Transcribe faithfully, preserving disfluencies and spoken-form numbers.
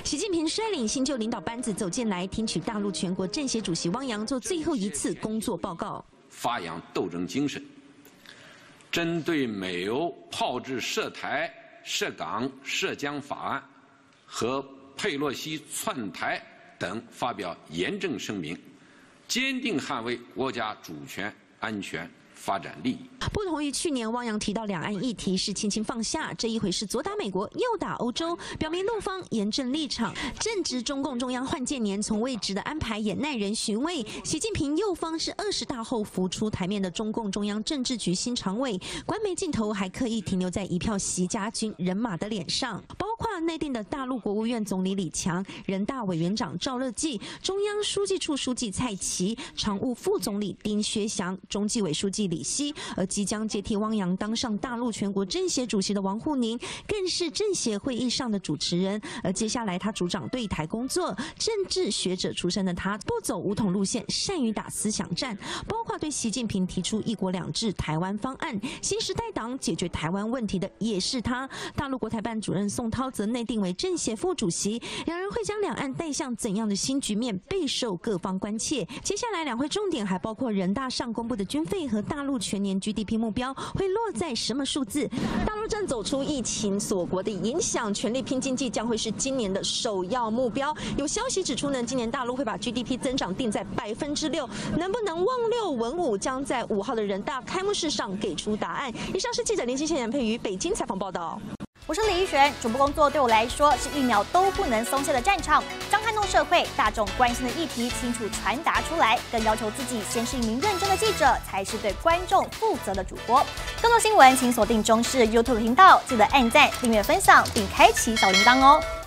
习近平率领新旧领导班子走进来，听取大陆全国政协主席汪洋做最后一次工作报告。 发扬斗争精神，针对美欧炮制涉台、涉港、涉疆法案和佩洛西窜台等发表严正声明，坚定捍卫国家主权、安全、发展利益。 不同于去年汪洋提到两岸议题是轻轻放下，这一回是左打美国，右打欧洲，表明陆方严正立场。正值中共中央换届年，从位置的安排也耐人寻味。习近平右方是二十大后浮出台面的中共中央政治局新常委，官媒镜头还刻意停留在一票习家军人马的脸上，包括内定的大陆国务院总理李强、人大委员长赵乐际、中央书记处书记蔡奇、常务副总理丁薛祥、中纪委书记李希，而即将接替汪洋当上大陆全国政协主席的王沪宁，更是政协会议上的主持人。而接下来他主掌对台工作，政治学者出身的他不走武统路线，善于打思想战，包括对习近平提出一国两制台湾方案。新时代党解决台湾问题的也是他。大陆国台办主任宋涛则内定为政协副主席，两人会将两岸带向怎样的新局面，备受各方关切。接下来两会重点还包括人大上公布的军费和大陆全年 G D P 目标会落在什么数字？大陆正走出疫情锁国的影响，全力拼经济将会是今年的首要目标。有消息指出呢，今年大陆会把 G D P 增长定在百分之六，能不能望六稳五，将在五号的人大开幕式上给出答案。以上是记者林欣倩、杨佩瑜北京采访报道。 我是李玉璇，主播工作对我来说是一秒都不能松懈的战场，将撼动社会大众关心的议题清楚传达出来，更要求自己先是一名认真的记者，才是对观众负责的主播。更多新闻请锁定中视 YouTube 频道，记得按赞、订阅、分享，并开启小铃铛哦。